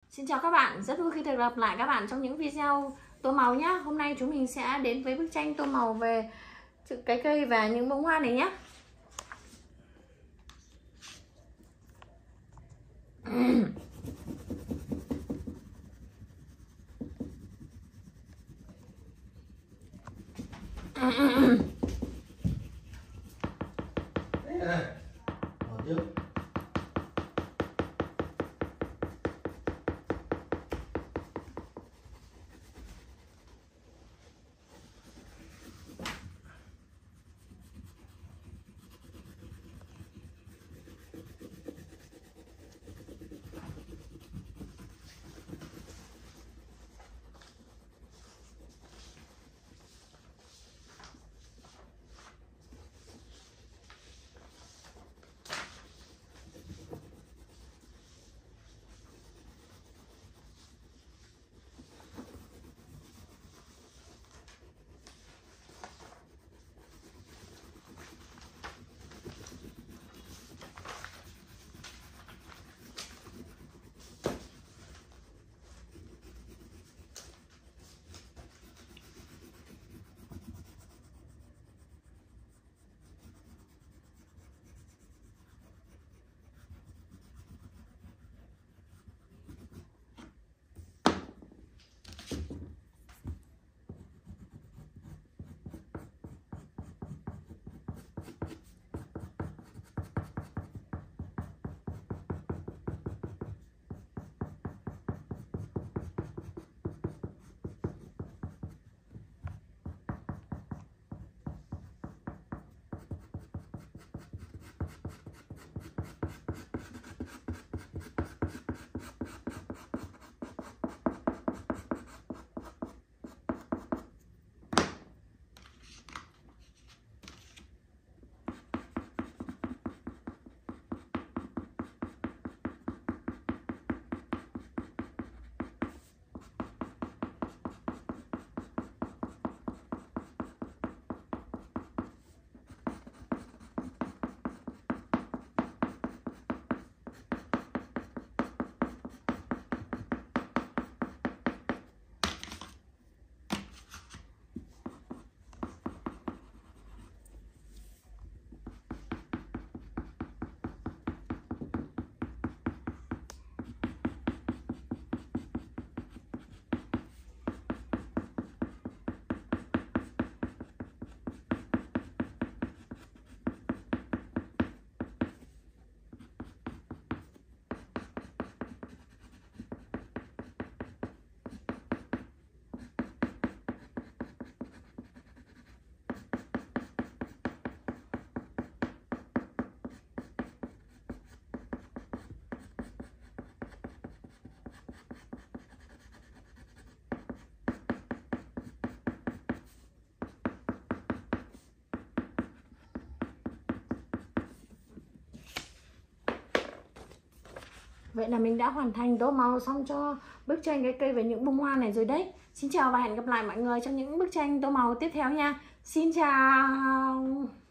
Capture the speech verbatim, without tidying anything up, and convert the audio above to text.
Xin chào các bạn, rất vui khi được gặp lại các bạn trong những video tô màu nhé. Hôm nay chúng mình sẽ đến với bức tranh tô màu về cái cây và những bông hoa này nhé. Vậy là mình đã hoàn thành tô màu xong cho bức tranh cái cây với những bông hoa này rồi đấy. Xin chào và hẹn gặp lại mọi người trong những bức tranh tô màu tiếp theo nha. Xin chào.